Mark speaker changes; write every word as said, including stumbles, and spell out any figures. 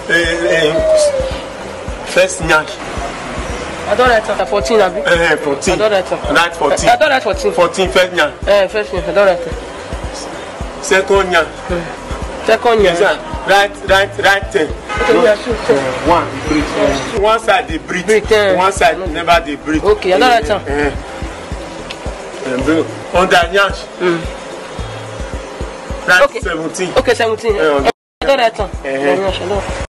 Speaker 1: First nyash.
Speaker 2: I don't write it. fourteen, Abi.
Speaker 1: Eh, fourteen.
Speaker 2: I don't write it.
Speaker 1: Write fourteen.
Speaker 2: I don't write fourteen.
Speaker 1: fourteen first nyash.
Speaker 2: Eh, first nyash. I don't write it.
Speaker 1: Second nyash.
Speaker 2: Second nyash.
Speaker 1: Right, right, right ten.
Speaker 2: Okay, we are two.
Speaker 1: One, breathe. Uh, one side they breathe.
Speaker 2: Breathe, uh,
Speaker 1: one side never they breathe.
Speaker 2: Okay, I don't write it.
Speaker 1: Uh, uh, under nyash.
Speaker 2: Mm.
Speaker 1: Right,
Speaker 2: Okay.
Speaker 1: seventeen.
Speaker 2: Okay, seventeen.
Speaker 1: Uh,
Speaker 2: I don't write it.
Speaker 1: Uh-huh.
Speaker 2: Nyash, I don't.